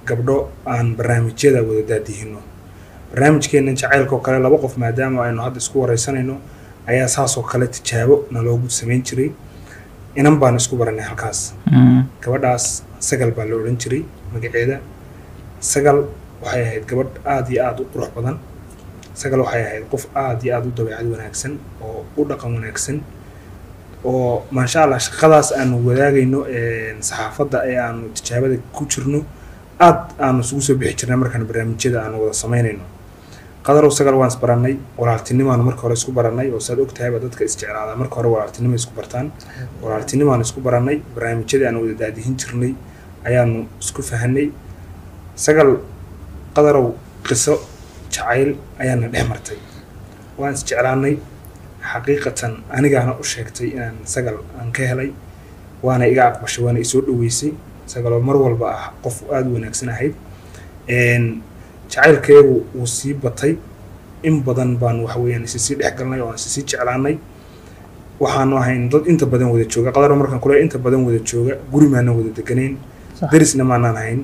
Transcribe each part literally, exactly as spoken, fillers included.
gabdho aan barnaamijyada wada daadihino barnaamijkeena jacaylka oo kale laba qof maadaama aynu hadda isku wareysanayno ayaa saas oo kale tijaabo naloogu sameyn jiray inan baan isku baranay halkaas gabadhaas sagal baa la oran jiray magaceeda sagal waxay ahayd gabadh aad iyo aad u qurux badan sagal waxay ahayd qof aad iyo aad u dabeecad wanaagsan oo u dhaqan wanaagsan oo ma sha Allah shaqadaas aanu wadaagayno ee saxaafadda ee aanu tijaabada ku jirno aad aanu isugu soo bixi jirnay markaan barnaamijyada aanu wada sameynayno qadar oo sagal waan isbaranay walaaltinimaanu marka hore isku baranay oo saad ogtahay dadka isjeclaada marka hore walaaltinimo isku bartaan walaaltinimaanu isku baranay barnaamijyada aanu wada daadihin jirnay ayaanu isku fahanay sagal qadar oo qiso jacayl ayaana dhex martay waan isjeclaanay xaqiiqatan anigaana u sheegtay inaan sagal aan ka helay waana iga aqbashay waana isoo dhaweysay sagal mar walba ah qof aad u wanaagsan ahayd een jacaylkeedu uu sii batay in badan baan wax weeyaan isii dhex galnay oo isii jeclaanay waxaanu ahayn dad inta badan wada jooga qadar markan kule inta badan wada jooga guri maana wada deganeen darisna maana ahayn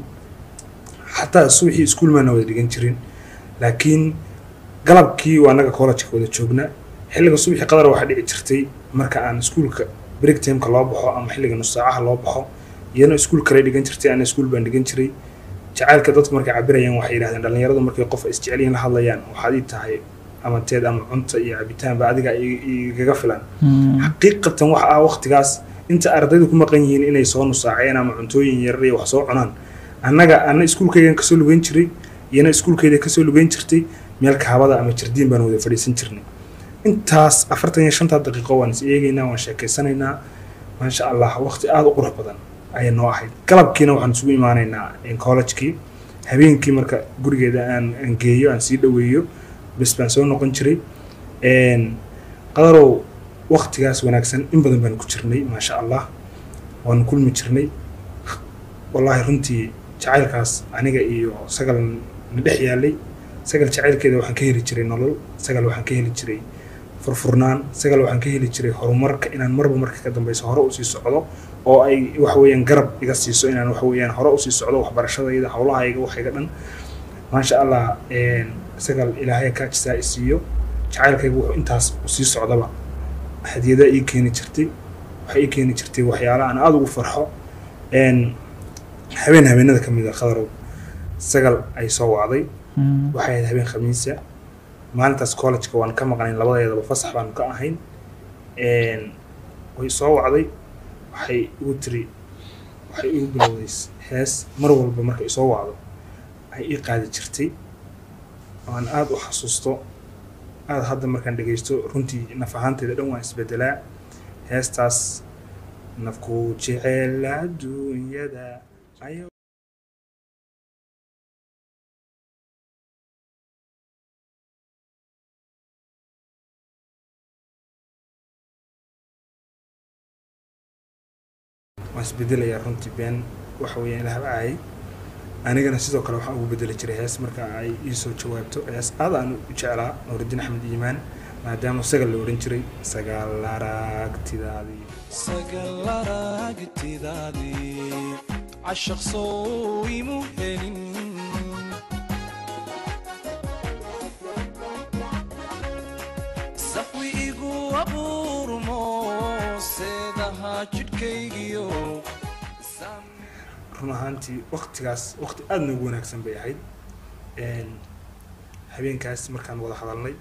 hatta suuxi iskuul maana wada dhigan jirin laakiin galabkii waa naga college wada joogna xilliga suuxi qadar waxa dhici jirtay marka aan iskuulka break time ka loo baxo ama xilliga nus saacaha loo baxo iyana iskuul kale dhigan jirtay aan iskuul baan dhigan jiray jacaylka dadku markay cabirayaan waxay yiraahdaan dhalinyaradu markay qof isjeceliin la hadlayaan waxaad ii tahay ama teed ama cunto iyo cabitaan ba adiga igaga filan xaqiiqatan waxa ah waqtigaas inta ardaydu ku maqan yihiin inay soo nusaaceen ama cuntooyin yar iyo wax soo cunaan annaga ana iskuulkaygan ka soo lugeyn jiray iyana iskuulkayda ka soo lugeyn jirtay meel kaabada ama jardiin baan wada fadhiisan jirnay intaas afartan iyo shan daqiiqo waan is eegaynaa waan sheekaysanaynaa ma sha Allah waqti aad u qurux badan ay noo ahayd galabkiina waxaan isugu imaanaynaa in college-kii habeenkii marka gurigeeda aan aan geeyo aan sii dhaweeyo bas baan soo noqon jiray een qadarow waqtigaas wanaagsan in badan baan ku jirnay ma sha Allah waan kulmi jirnay wallahi runtii jacaylkaas aniga iyo sagal dhex yaalay sagal jacaylkeeda waxaan ka heli jiray nolol sagal waxaan ka heli jiray furfurnaan sagal waxaan ka heli jiray horumarka inaan marba marka ka dambayso hore u sii socdo oo ay wax weeyaan garab iga siiso inaan wax weeyaan hore u sii socdo waxbarashadayda hawlahayga waxayga dhan ma sha Allah een sagal ilaahay ka jisa isiyo jacaylkaygu wuxuu intaas u sii socdaba hadiyada ii keeni jirtay waxay ii keeni jirtay waxyaalaha aan aad ugu farxo een habeen habeenada kamid ah qadarow sagal ay soo wacday waxay ahayd habeen khamiisa maalintaas college-ka waan ka maqnayn labadeedaba fasax baan ka ahayn een way soo wacday waxay ugu tiri waxay ugu bilowday hees mar walba marka ay soo wacdo ay ii qaadi jirtay aan aad u xasuusto aad hadda markaan dhageysto runtii naf ahaanteeda dhan waan isbedelaa heestaas nafku jecel adduunyada ayo wasbedel ya runtii been waxa weeyaan la habaay anigana sidoo kale waxa ugu bedeli jiray hees marka ay ii soo jawaabto hees aad aan u jeclaa Nuruddin Axmed Iimaan maadaama sagal la oran jiray sagal aragtidaadii sagal aragtidaadii ashaq soo imuhelin safwi igu abuurmo seedaha jidhkaygiyo run ahaantii waqtigaas waqti aad noogu wanaagsan bay ahayd een habeenkaas markaan wada hadalnay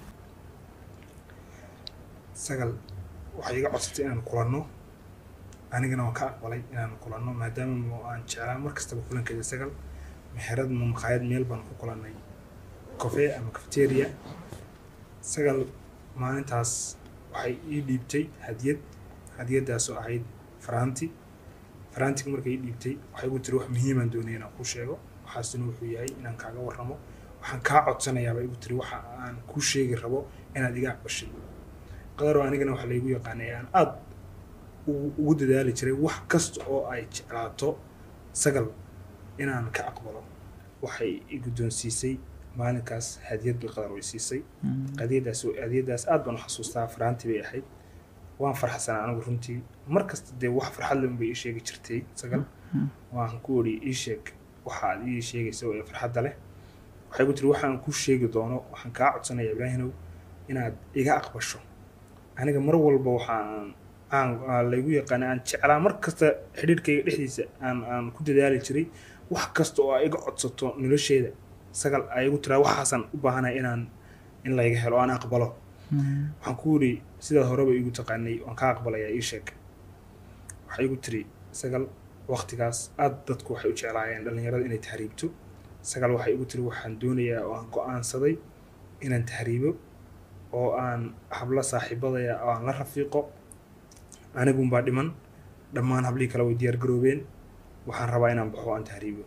sagal waxay iga codsatay inaan kulanno anigana waan ka aqbalay inaan kulanno maadaama aan jeclaa markastaba kulankeeda sagal meherad ma maqaayad meel baan ku kulannay cafe ama cafeteria sagal maalintaas waxay ii dhiibtay hadiyad hadiyadaas oo ahayd faranti farantiga markay ii dhiibtay waxay ugu tiri wax muhiim ah doonayna inaan ku sheego waxaasina wuxuu yahay inaan kaaga warramo waxaan ka codsanayaa bay ugu tiri waxa aan ku sheegi rabo inaad iga aqbashay qadaro anigana waxa la igu yaqaanay aan aad ugu dadaali jiray wax kasta oo ay jeclaato sagal inaan ka aqbalo waxay igu doonsiisay maalinkaas hadiyad bil qadar way siisay qadiyadaas hadiyadaas aad baan u xasuustaa faranti bay ahayd waan farxsanaa anigu runtii markasta dee wax farxad leh bay ii sheegi jirtay sagal waan ku wari ii sheeg waxaad ii sheegaysa ee farxadda leh waxay igu tiri waxaan ku sheegi doono waxaan kaa codsanayaa ibraahimow inaad iga aqbasho aniga mar walba waxaan aan laygu yaqaan aan jeclaa mar kasta xidhiidhkayga dhexdiisa aan aan ku dadaali jiray wax kasta oo ay iga codsato nolosheeda sagal ay igu tiraa waxaasan u baahanahay inaan in layga helo aan aqbalo waxaan ku yiri sidaad horeba igu taqaanay waan ka aqbalayaa ii sheeg waxay igu tiri sagal waqtigaas aad dadku waxay u jeclaayeen dhalinyarada inay tahriibto sagal waxay igu tiri waxaan doonayaa oo aan go'aansaday inaan tahriibo oo aan habla saaxiibadaya oo aan la rafiiqo anigun baa dhiman dhammaan hablii kale way diyaar garoobeen waxaan rabaa inaan baxo aan tahriibo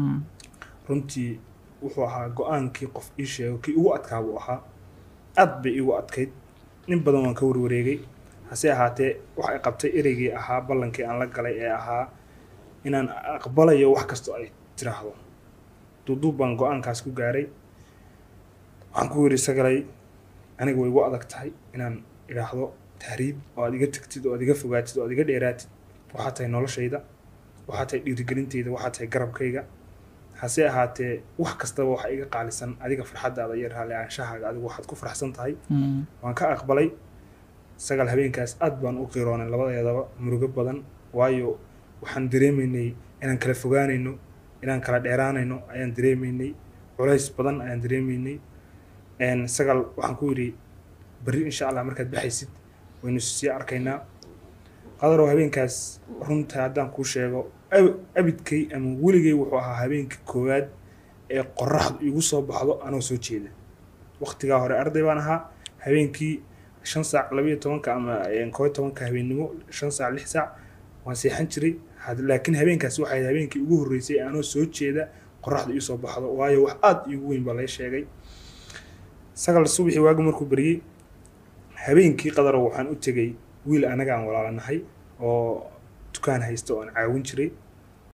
runtii wuxuu ahaa go'aankii qof ii sheego kii ugu adkaa buu ahaa aad bay igu adkayd nin badan waan ka warwareegay hase ahaatee wax ay qabtay ereygii ahaa ballankii aan la galay ee ahaa inaan aqbalayo wax kastoo ay tiraahdo duuduub baan go'aankaas ku gaaray waxaan ku yiri sagalay aniga way igu adag tahay inaan idhaahdo tahriib oo aad iga tagtid oo aad iga fogaatid oo aad iga dheeraatid waxaa tahay noloshayda waxaa tahay dhiirigelintayda waxaa tahay garabkayga hase ahaatee wax kastaba waxa iga qaalisan adiga farxaddaada iyo raalli aanshahaaga adigu waxaad ku faraxsan tahay waan ka aqbalay sagal habeenkaas aad baan u qiroonay labadeedaba murugo badan waayo waxaan dareemaynay inaan kala fogaanayno inaan kala dheeraanayno ayaan dareemaynay culays badan ayaan dareemaynay een sagal waxaan ku yiri bari insha Allah markaad baxaysid waynu sii arkaynaa qadar oo habeenkaas runta haddaan ku sheego abidkay ama weligay wuxuu ahaa habeenkii koowaad ee qorraxdu igu soo baxdo anoo soo jeeda waqtigaa hore arday baan ahaa habeenkii shan saac laba iyo tobanka ama koob iyo tobanka habeenimo shan saac lix saac waan seexan jiray laakiin habeenkaas waxay habeenkii ugu horreysay anoo soo jeeda qorraxdu ii soo baxdo waayo wax aad iigu weyn baa la sheegay sagal subaxii waagu markuu bariyay habeenkii qadaro waxaan u tagay wiil anaga aan walaalanahay oo dukaan haysto oo aan caawin jiray